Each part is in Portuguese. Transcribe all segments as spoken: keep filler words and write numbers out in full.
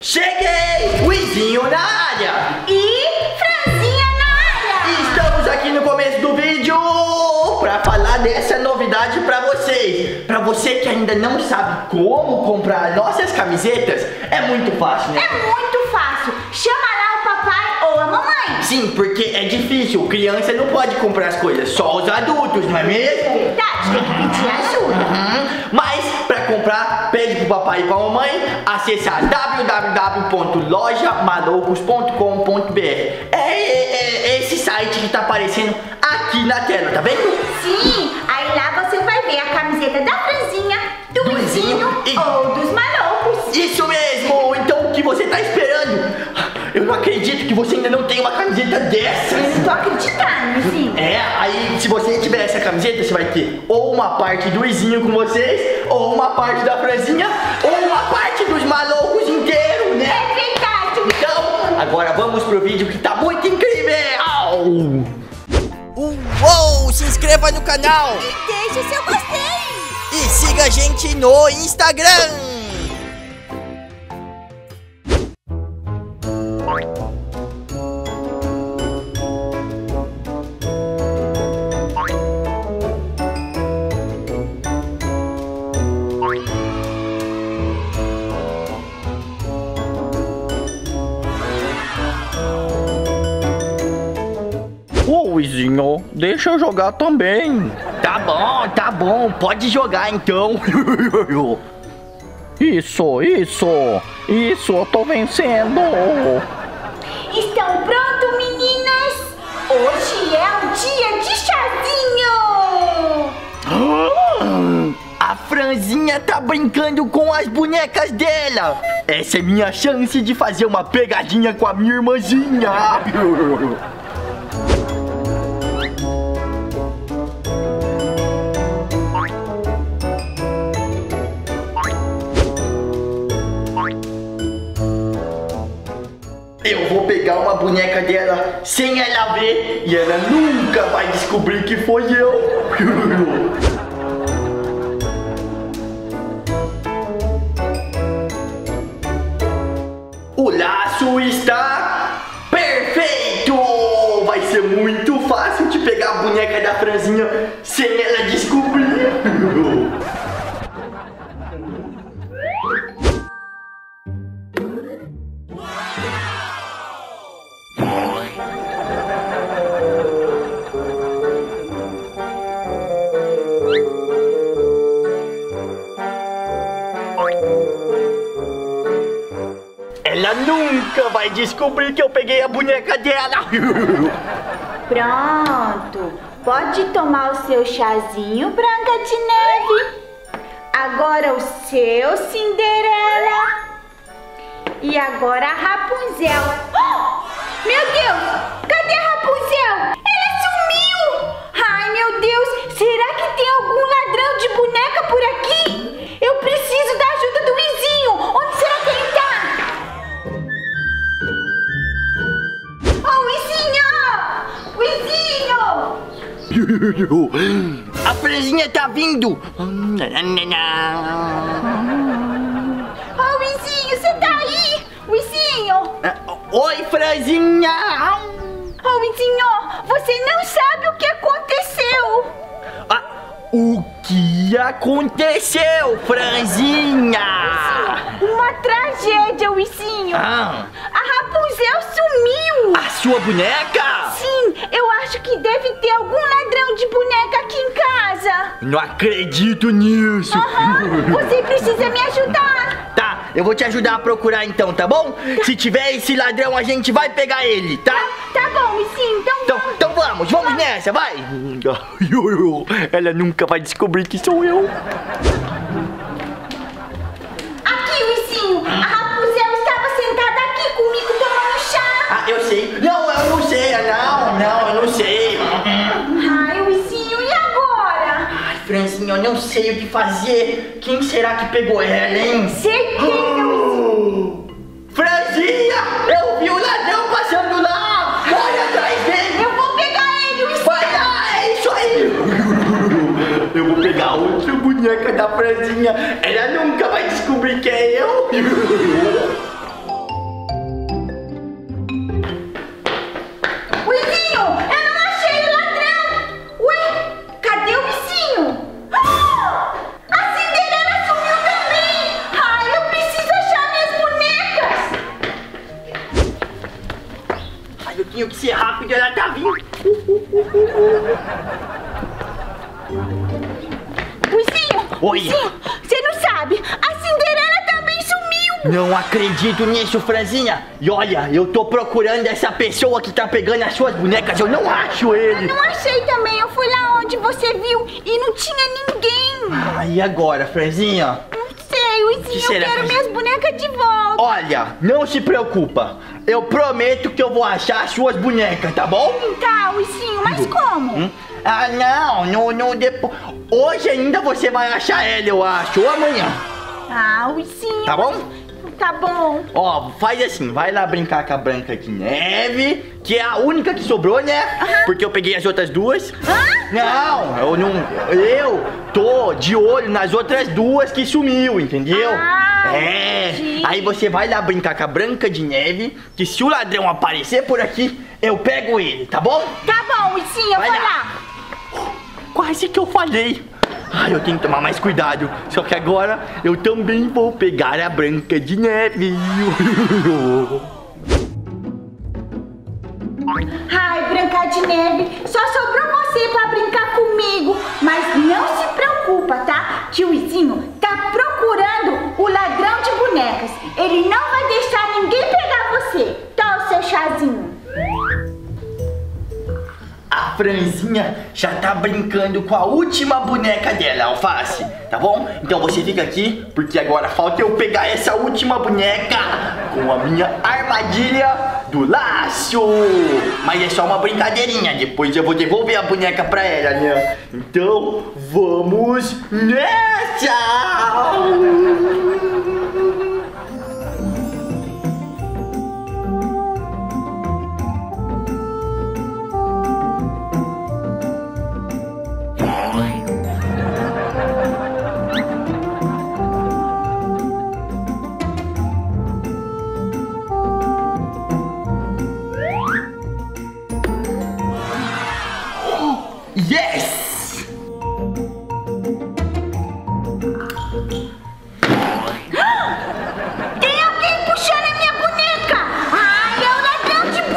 Cheguei! Luizinho na área! E Franzinha na área! Estamos aqui no começo do vídeo para falar dessa novidade para vocês. Para você que ainda não sabe como comprar nossas camisetas, é muito fácil, né? É muito fácil. Chama lá o papai ou a mamãe. Sim, porque é difícil. Criança não pode comprar as coisas, só os adultos, não é mesmo? É verdade, tem que pedir ajuda. Uhum. Mas para comprar, pede pro papai e pra mamãe acessar w w w ponto loja maloucos ponto com ponto b r. É, é, é esse site que tá aparecendo aqui na tela, tá vendo? Sim, aí lá você vai ver a camiseta da Franzinha, do Do Luizinho Luizinho e- ou dos Maloucos. Isso mesmo! Então o que você tá esperando? Eu não acredito que você ainda não tem uma camiseta dessas! Eu não tô acreditando, Luizinho. É, aí se você tiver essa camiseta, você vai ter ou uma parte do Luizinho com vocês, ou uma parte da Franzinha, ou uma parte dos Maloucos inteiro, né? É verdade. Então, agora vamos pro vídeo que tá muito incrível! Uou! Se inscreva no canal! E deixa o seu gostei. E siga a gente no Instagram! Ô Luizinho, deixa eu jogar também. Tá bom, tá bom, pode jogar então. Isso, isso, isso, eu tô vencendo. Estão prontos, meninas? Hoje é o dia de chazinho. A Franzinha tá brincando com as bonecas dela. Essa é minha chance de fazer uma pegadinha com a minha irmãzinha. Eu vou pegar uma boneca dela sem ela ver e ela nunca vai descobrir que foi eu. O laço está perfeito! Vai ser muito fácil de pegar a boneca da Franzinha sem ela descobrir. Ela nunca vai descobrir que eu peguei a boneca dela. Pronto. Pode tomar o seu chazinho, Branca de Neve. Agora o seu, Cinderela. E agora a Rapunzel. Oh, meu Deus! Cadê a Rapunzel? Ela sumiu! Ai, meu Deus! Será que tem algum ladrão de boneca por aqui? Eu preciso da ajuda do Luizinho. Onde será que ele tá? Oh, Luizinho! Luizinho! A Franzinha tá vindo. Oh, Luizinho, você tá aí? Luizinho! Oi, Franzinha. Oh, Luizinho, você não sabe o que aconteceu. Ah, o que aconteceu, Franzinha? Uma tragédia, Luizinho. Ah, A Rapunzel sumiu. a sua boneca? Sim, eu acho que deve ter algum ladrão de boneca aqui em casa. Não acredito nisso. Aham, você precisa me ajudar. Tá, eu vou te ajudar a procurar então, tá bom? Se tiver esse ladrão, a gente vai pegar ele, tá? Tá bom, Luizinho, então Então, vamos. então vamos, vamos nessa, vai! Ela nunca vai descobrir que sou eu. Aqui, Luizinho, a Rapunzel estava sentada aqui comigo tomando chá. Ah, eu sei. Não, eu não sei. Não, não, eu não sei. Ai, Luizinho, e agora? Ai, Franzinha, eu não sei o que fazer. Quem será que pegou ela, hein? Certeza, Luizinho. Franzinha, eu vi o ladrão passando lá. Olha atrás dele. Eu vou pegar ele, Luizinho. Vai lá, é isso aí. Eu vou pegar outra boneca da Franzinha. Ela nunca vai descobrir que é eu. tenho que ser rápido, ela tá vindo. Luizinho, Oi. Luizinho, você não sabe, a Cinderela também sumiu. Não acredito nisso, Franzinha. E olha, eu tô procurando essa pessoa que tá pegando as suas bonecas, eu não acho ele. Eu não achei também, eu fui lá onde você viu e não tinha ninguém. Ah, e agora, Franzinha? Não sei, Luizinho, eu será quero que- minhas bonecas de volta. Olha, não se preocupa. Eu prometo que eu vou achar as suas bonecas, tá bom? Tá, Luizinho, mas como? Hum? Ah, não, não, não, depois. Hoje ainda você vai achar ela, eu acho, ou amanhã. Ah, Luizinho. Tá bom? Tá bom. Ó, faz assim, vai lá brincar com a Branca de Neve, que é a única que sobrou, né? Aham. Porque eu peguei as outras duas. Hã? Não, eu não. Eu tô de olho nas outras duas que sumiu, entendeu? Ah, é. entendi. Aí você vai lá brincar com a Branca de Neve, que se o ladrão aparecer por aqui, eu pego ele, tá bom? Tá bom, Luizinho, eu Vai vou lá. lá. Quase que eu falei. Ai, eu tenho que tomar mais cuidado. Só que agora eu também vou pegar a Branca de Neve. Ai, Branca de Neve, só sobrou você pra brincar comigo. Mas não se preocupa, tá? Tiozinho tá procurando o ladrão de bonecas. Ele não vai deixar ninguém pegar você. Toma o seu chazinho. A Franzinha já tá brincando com a última boneca dela, Alface, tá bom? Então você fica aqui, porque agora falta eu pegar essa última boneca com a minha armadilha do laço. Mas é só uma brincadeirinha, depois eu vou devolver a boneca pra ela, né? Então, vamos nessa! Yes! Tem alguém puxando a minha boneca. Ai, é o ladrão de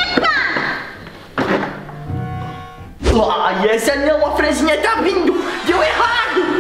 boneca. Ai, essa não, a Franzinha tá vindo! Deu errado!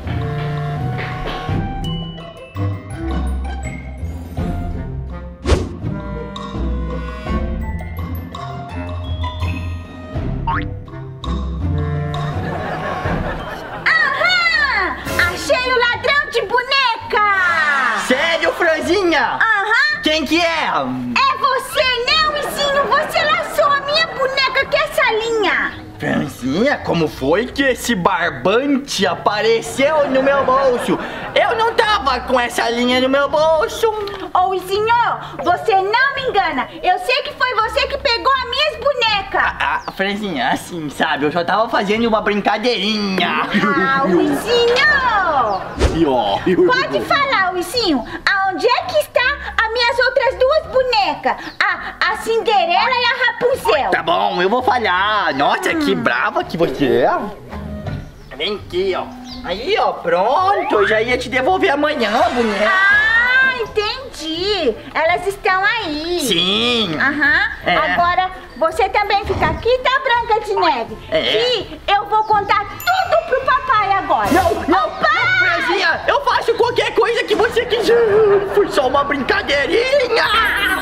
Aham! Achei o ladrão de boneca. Sério, Franzinha? Aham! Quem que é? É você, né, Luizinho? Você laçou a minha boneca, que é essa linha. Franzinha, como foi que esse barbante apareceu no meu bolso? Eu não tava com essa linha no meu bolso. Ô, Luizinho, você não me engana. Eu sei que foi você que pegou as minhas bonecas. Ah, ah, Franzinha, assim, sabe? Eu só tava fazendo uma brincadeirinha. Ah, Luizinho! E ó, Pode falar, Luizinho, aonde é que está as minhas outras duas bonecas? A, a Cinderela e a Rapunzel. Tá bom, eu vou falhar. Nossa, que brava que você é. Vem aqui, ó. Aí, ó, pronto. Eu já ia te devolver amanhã, boneca. Ah, entendi. Elas estão aí. Sim. Aham. É. Agora, você também fica aqui, tá, Branca de Neve? É. E eu vou contar tudo pro papai agora. Não, não, Ô, pai! não, Franzinha, eu faço qualquer coisa que você quiser. Foi só uma brincadeirinha.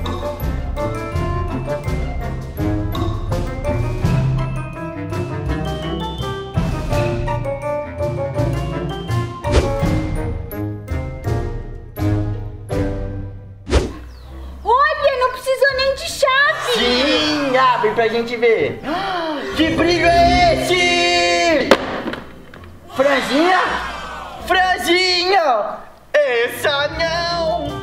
Olha, não precisou nem de chave. Sim, abre pra gente ver. Que brilho é esse? Franzinha? Franzinha! Essa não!